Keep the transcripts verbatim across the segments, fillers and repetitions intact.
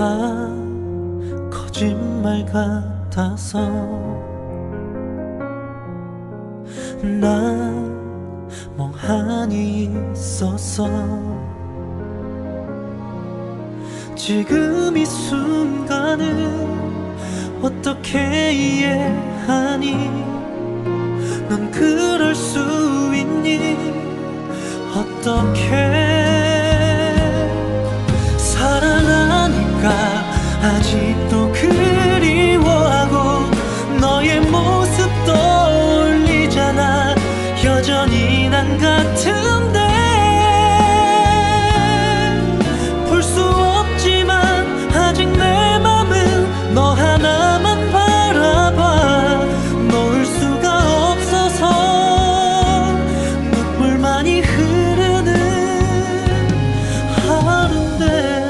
다 거짓말 같아서 난 멍하니 있었어. 지금 이 순간을 어떻게 이해하니? 넌 그럴 수 있니? 어떻게 사랑하니까 아직도 그리워하고 너의 모습 떠올리잖아. 여전히 난 같은데 볼 수 없지만 아직 내 맘은 너 하나만 바라봐. 놓을 수가 없어서 눈물만이 흐르는 하루인데.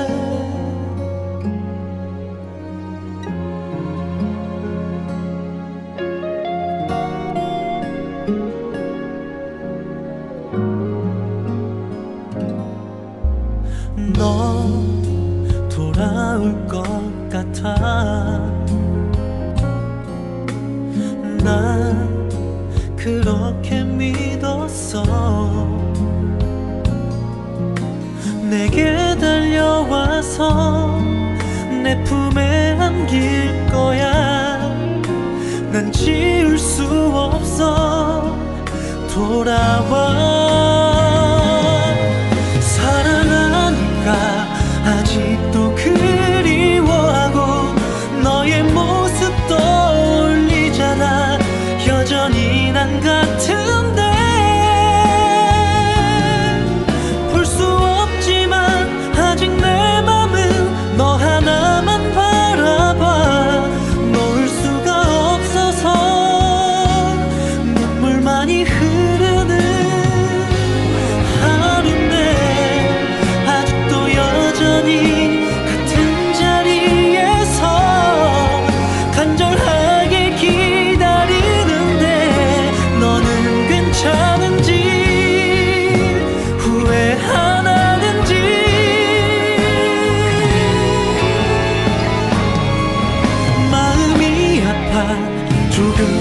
너 돌아올 것 같아. 난 그렇게 믿었어. 내게 달려와서 내 품에 안길 거야. 난 지울 수 없어. 돌아와. 아직도 그리워하고 너의 모습 떠올리잖아. 여전히 난 같은데 볼 수 없지만 아직 내 맘은 너 하나만 바라봐. 놓을 수가 없어서 눈물만이 흐르는 하루인데 아직도 여전히 같은 자리에서 간절하게 기다리는데 너는 괜찮은지 후회 안 하는지. 마음이 아파 조금